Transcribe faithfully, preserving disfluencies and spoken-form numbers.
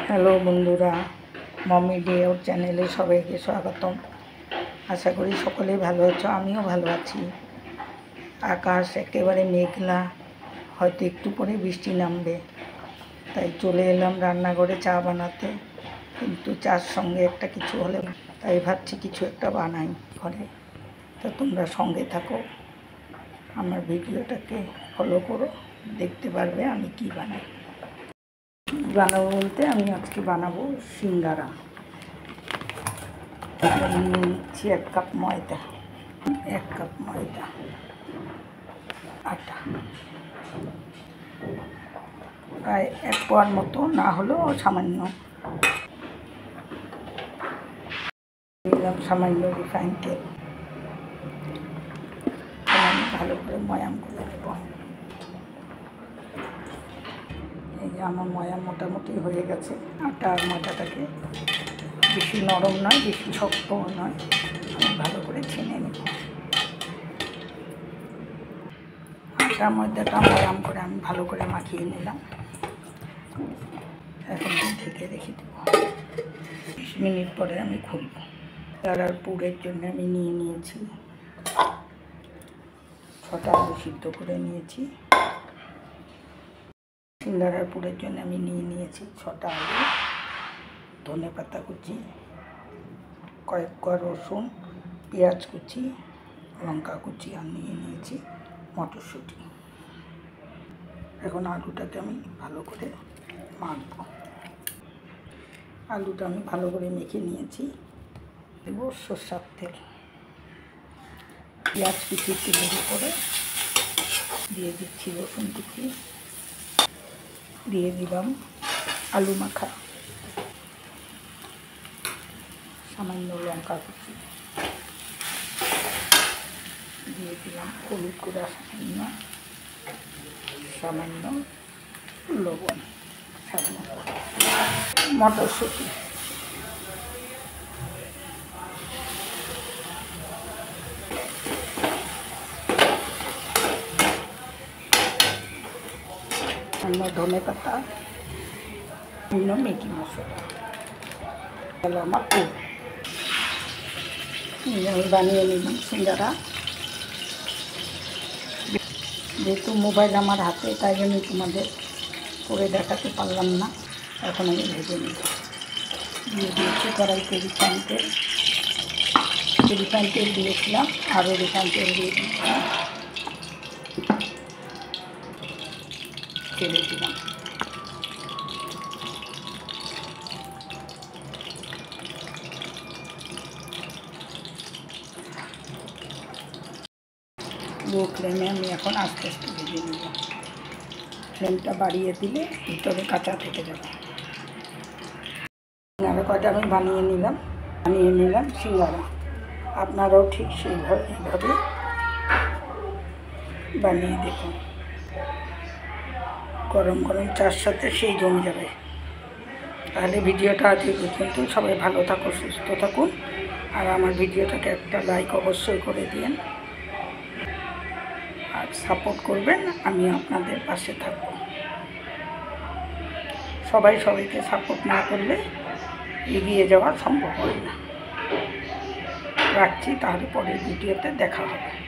Hello বন্ধুরা, mummy day out চ্যানেলে সবাইকে স্বাগতম। আশা করি সকলেই ভালো আছো, আমিও ভালো আছি। আকাশ একেবারে মেঘলা, হয়তো একটু পরে বৃষ্টি নামবে, তাই চলে এলাম রান্নাঘরে চা বানাতে। কিন্তু চার সঙ্গে একটা কিছু হলে, তাই ভাবছি কিছু একটা বানাই ঘরে। তো তোমরা সঙ্গে থাকো, আমার ভিডিওটাকে ফলো করো, দেখতে পারবে আমি কি বানাই। বানাবো বলতে আমি আজকে বানাবো সিঙ্গারা। নিয়ে নিচ্ছি এক কাপ ময়দা, এক কাপ ময়দা, আটা প্রায় এক পোয়ার মতো, না হলেও সামান্য দিলাম, সামান্য রিফাইন তেল। আমি ভালো করে ময়াম করে দেবো। এই যে আমার ময়াম মোটামুটি হয়ে গেছে। আটা আর ময়দাটাকে বেশি নরম নয়, বেশি শক্তও নয়, আমি ভালো করে ছেনে নেব। আটা ময়দাটা ময়াম করে আমি ভালো করে মাখিয়ে নিলাম। এখন ঢেকে রেখে দেবো, বিশ মিনিট পরে আমি খুলব। তারার পুরের জন্য আমি নিয়ে নিয়েছি ছটা আলু সিদ্ধ করে নিয়েছি। সিঙ্গারার পুরের জন্য আমি নিয়ে নিয়েছি ছটা আলু, ধনে পাতা কুচি, কয়েক কোয়া রসুন, পেঁয়াজ কুচি, লঙ্কা কুচি, আর নিয়ে নিয়েছি মটরশুঁটি। এখন আলুটাকে আমি ভালো করে মাখবো। আলুটা আমি ভালো করে মেখে নিয়েছি। দেব সরষের তেল, পেঁয়াজ কুচি তেলের উপরে দিয়ে দিচ্ছি রসুন কুচি, দিয়ে দিলাম আলু মাখা, সামান্য লঙ্কা কুচি, দিয়ে দিলাম হলুদ গুঁড়া সামান্য, সামান্য লবণ, মটরশুঁটি, ধনে পাতা, বিভিন্ন মেথি মশলা। তাহলে আমার পুর আমি বানিয়ে নিলাম সিঙ্গারা। যেহেতু মোবাইল আমার হাতে, তাই জন্য তোমাদের করে দেখাতে পারলাম না। এখন আমি ভেজে নিব। দিয়ে দিয়েছি কড়াইতে রিফাইন তেল, রিফাইন তেল দিয়েছিলাম, আরও রিফাইন তেল দিয়ে দিয়েছিলাম, ছেড়ে দিলাম। লো ফ্লেমে আমি এখন আস্তে আস্তে ভেজে নেব। ফ্লেমটা বাড়িয়ে দিলে ভিতরে কাঁচা থেকে যাবে। সিঙ্গারা কয়টা আমি বানিয়ে নিলাম, বানিয়ে নিলাম সিঙ্গারা। আপনারাও ঠিক সেইভাবে এইভাবে বানিয়ে দেখুন। গরম গরম চার সাথে সেই জমে যাবে। তাহলে ভিডিওটা আজ এই পর্যন্ত। সবাই ভালো থাকুন, সুস্থ থাকুন, আর আমার ভিডিওটাকে একটা লাইক অবশ্যই করে দিন, আর সাপোর্ট করবেন। আমি আপনাদের পাশে থাকব। সবাই সবাইকে সাপোর্ট না করলে এগিয়ে যাওয়া সম্ভব হয় না। রাখছি, তাহলে পরের ভিডিওতে দেখা হবে।